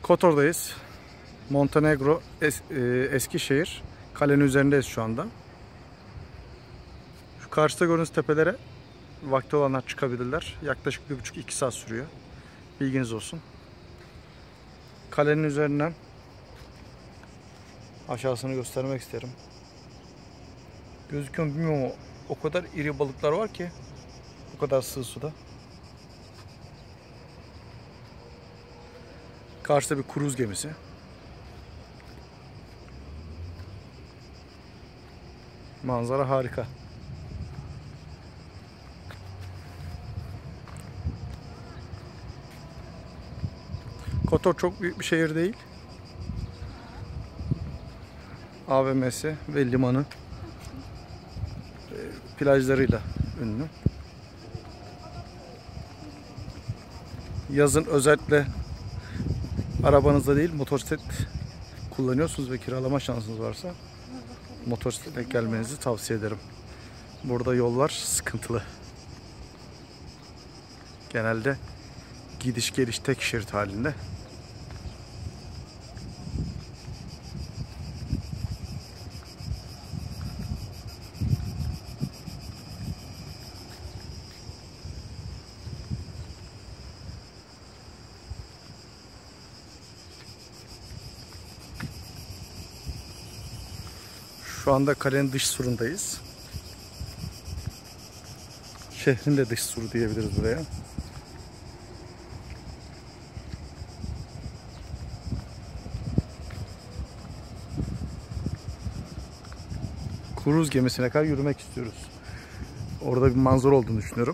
Kotor'dayız. Montenegro, Eskişehir. Kalenin üzerindeyiz şu anda. Şu karşıda gördüğünüz tepelere vakti olanlar çıkabilirler. Yaklaşık 1,5-2 saat sürüyor. Bilginiz olsun. Kalenin üzerinden aşağısını göstermek isterim. Gözüküyor mu bilmiyorum ama o kadar iri balıklar var ki o kadar sığ suda. Karşıda bir kruz gemisi. Manzara harika. Kotor çok büyük bir şehir değil. AVM'si ve limanı plajlarıyla ünlü. Yazın özellikle arabanızda değil motosiklet kullanıyorsunuz ve kiralama şansınız varsa motosikletle gelmenizi tavsiye ederim. Burada yollar sıkıntılı. Genelde gidiş geliş tek şerit halinde. Şu anda kalenin dış surundayız. Şehrin de dış suru diyebiliriz buraya. Kruz gemisine kadar yürümek istiyoruz. Orada bir manzara olduğunu düşünüyorum.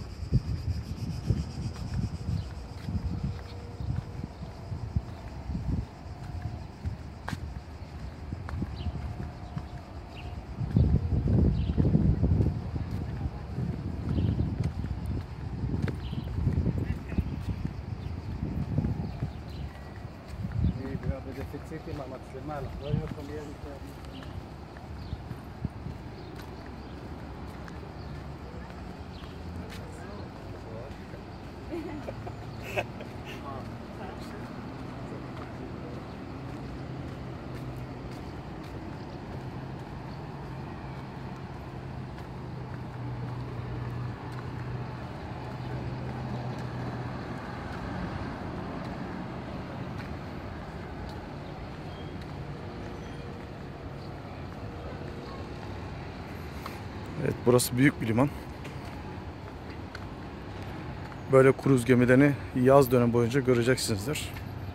Evet, burası büyük bir liman. Böyle kruz gemilerini yaz dönemi boyunca göreceksinizdir.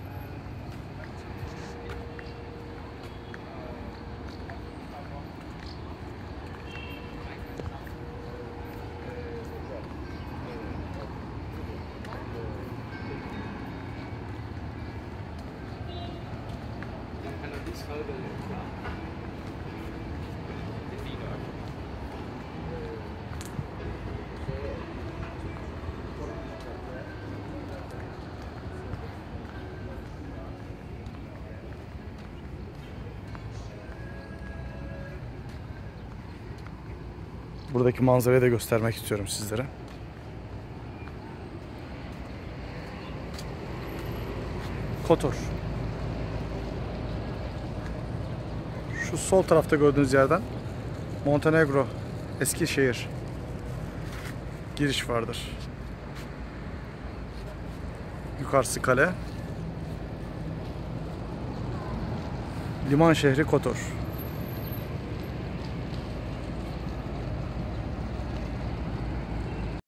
Buradaki manzarayı da göstermek istiyorum sizlere. Kotor. Şu sol tarafta gördüğünüz yerden Montenegro, Eskişehir giriş vardır. Yukarısı kale. Liman şehri Kotor.